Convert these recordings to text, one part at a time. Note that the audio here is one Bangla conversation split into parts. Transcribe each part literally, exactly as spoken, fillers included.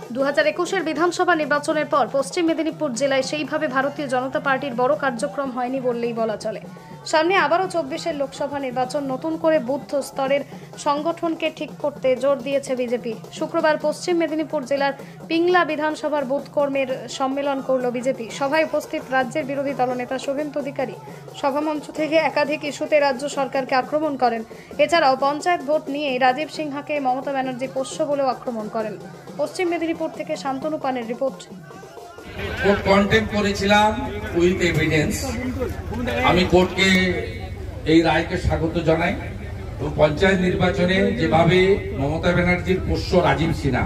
দু হাজার একুশের বিধানসভা নির্বাচনের পর পশ্চিম মেদিনীপুর জেলায় সেইভাবে ভারতীয় জনতা পার্টির বড় কার্যক্রম হয়নি বললেই বলা চলে। সামনে আবারও চব্বিশের লোকসভা নির্বাচন, নতুন করে বুথ স্তরের সংগঠনকে ঠিক করতে জোর দিয়েছে বিজেপি। শুক্রবার পশ্চিম মেদিনীপুর জেলার পিংলা বিধানসভার বুথ কর্মীর সম্মেলন করল বিজেপি। সভায় উপস্থিত রাজ্যের বিরোধী দলনেতা শুভেন্দু অধিকারী সভামঞ্চ থেকে একাধিক ইস্যুতে রাজ্য সরকারকে আক্রমণ করেন। এছাড়াও পঞ্চায়েত ভোট নিয়ে রাজীব সিনহাকে মমতা ব্যানার্জি পোষ্য বলেও আক্রমণ করেন। পশ্চিম মেদিনীপুর থেকে শান্তনু পানের রিপোর্ট। কোর্ট কন্টেম্প করেছিলাম উইথ এভিডেন্স। আমি কোর্টকে এই রায়কে স্বাগত জানাই। এবং পঞ্চায়েত নির্বাচনে যেভাবে মমতা ব্যানার্জির পোষ্য রাজীব সিনহা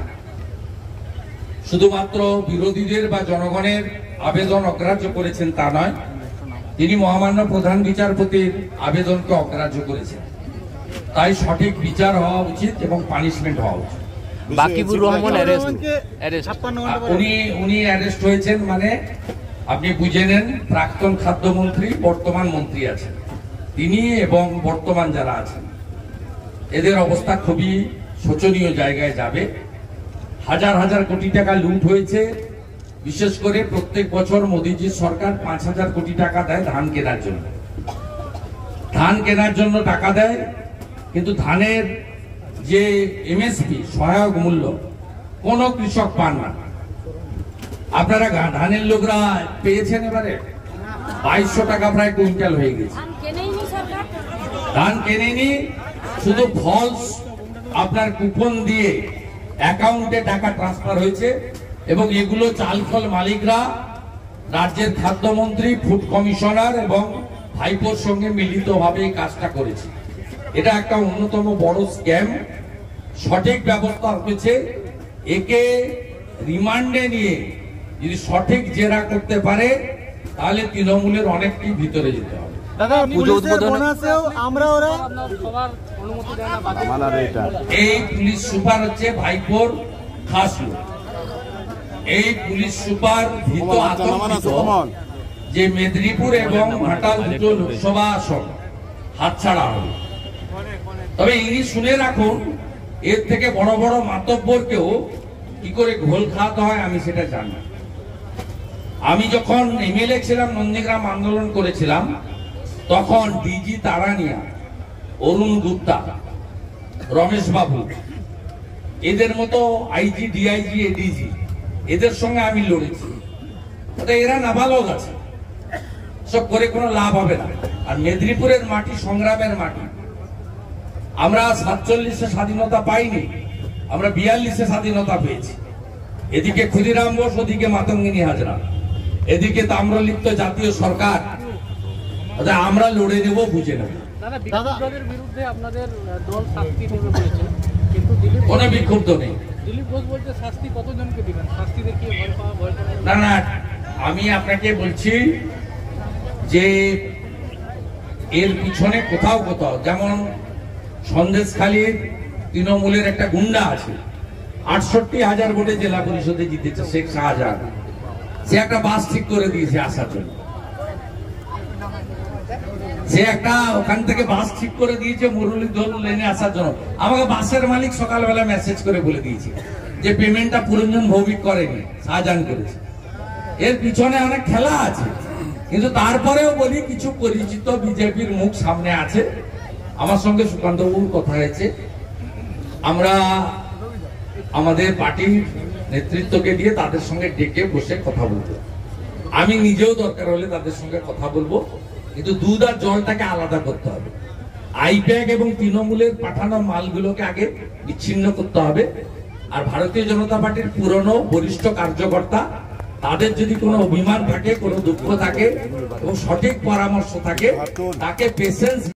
শুধুমাত্র বিরোধীদের বা জনগণের আবেদন অগ্রাহ্য করেছেন তা নয়, তিনি মহামান্য প্রধান বিচারপতির আবেদনকে অগ্রাহ্য করেছেন। তাই সঠিক বিচার হওয়া উচিত এবং পানিশমেন্ট হওয়া উচিত। বাকিবুর রহমান উনি উনি অ্যারেস্ট হয়েছেন, মানে আপনি বুঝে নেন প্রাক্তন খাদ্যমন্ত্রী, বর্তমান মন্ত্রী আছেন তিনি এবং বর্তমান যারা আছেন এদের অবস্থা খুবই শোচনীয় জায়গায় যাবে। হাজার হাজার কোটি টাকা লুট হয়েছে। বিশেষ করে প্রত্যেক বছর মোদীজির সরকার পাঁচ হাজার কোটি টাকা দেয় ধান কেনার জন্য। ধান কেনার জন্য টাকা দেয়, কিন্তু ধানের যে এমএসপি সহায়ক মূল্য কোন কৃষক পান না। আপনারা ধানের লোকরা পেয়েছেন এবারে বাইশশো টাকা প্রায় কুইন্টাল হয়ে গেছে। ধান কেনেনি, শুধু ফলস আপনার কুপন দিয়ে অ্যাকাউন্টে টাকা ট্রান্সফার হয়েছে এবং এগুলো চাল ফল মালিকরা রাজ্যের খাদ্যমন্ত্রী, ফুড কমিশনার এবং ভাইপোর সঙ্গে মিলিতভাবে এই কাজটা করেছে। এটা একটা অন্যতম বড় স্ক্যাম। সঠিক ব্যবস্থা হয়েছে, একে রিমান্ডে নিয়ে যদি সঠিক জেরা করতে পারে তাহলে তৃণমূলের অনেকটি ভিতরে যেতে হবে। এই পুলিশ সুপার হচ্ছে ভাইপোর খাস লোক। এই পুলিশ সুপার ভীত আতঙ্কিত যে মেদিনীপুর এবং ঘাটাল দুটো লোকসভা আসন হাতছাড়া হবে। তবে ইনি শুনে রাখুন, এর থেকে বড় বড় মাতব্বরকেও কি করে ঘোল খাওয়াতে হয় আমি সেটা জানি। আমি যখন এমএলএ ছিলাম, নন্দীগ্রাম আন্দোলন করেছিলাম, তখন ডিজি তারানিয়া, অরুণ গুপ্তা, রমেশ বাবু, এদের মতো আইজি, ডিআইজি, এডিজি, এদের সঙ্গে আমি লড়েছি। এরা নাবালক আছে, সব করে কোনো লাভ হবে না। আর মেদিনীপুরের মাটি সংগ্রামের মাটি। আমরা সাতচল্লিশে স্বাধীনতা পাইনি, আমরা বিয়াল্লিশে স্বাধীনতা পেয়েছি। এদিকে ক্ষুদিরাম বোস, ওদিকে মাতঙ্গিনী হাজরা, এদিকে তাম্রলিপ্ত জাতীয় সরকার। আমরা লড়ে নেব, বুঝে নেব। কোনো বিক্ষুব্ধ নেই। না না, আমি আপনাকে বলছি যে এর পিছনে কোথাও কোথাও, যেমন সন্দেশখালীর তৃণমূলের একটা গুন্ডা আছে, আটষট্টি হাজার ভোটে জেলা পরিষদে জিতেছে, শেখ শাহজাহান। সে একটা বাস ঠিক করে দিয়েছে আসার জন্য। সে একটা ওখান থেকে বাস ঠিক করে দিয়েছে মুরলীধর লেনে আসার জন্য। আমাকে বাসের মালিক সকালবেলা মেসেজ করে বলে দিয়েছে যে পেমেন্টটা পুরঞ্জন ভৌমিক করেনি, শাহজাহান করেছে। এর পিছনে অনেক খেলা আছে, কিন্তু তারপরেও বলি কিছু পরিচিত বিজেপির মুখ সামনে আছে। আমার সঙ্গে সুকান্ত বাবুর কথা হয়েছে, আমরা আমাদের পার্টির নেতৃত্বকে দিয়ে তাদের সঙ্গে ডেকে বসে কথা বলবো। আমি নিজেও দরকার হলে তাদের সঙ্গে কথা বলবো, কিন্তু দুধ আর জলটাকে আলাদা করতে হবে। আইপ্যাক এবং তৃণমূলের পাঠানো মালগুলোকে আগে বিচ্ছিন্ন করতে হবে। আর ভারতীয় জনতা পার্টির পুরনো বরিষ্ঠ কার্যকর্তা, তাদের যদি কোনো অভিমান থাকে, কোনো দুঃখ থাকে এবং সঠিক পরামর্শ থাকে, তাকে পেশেন্স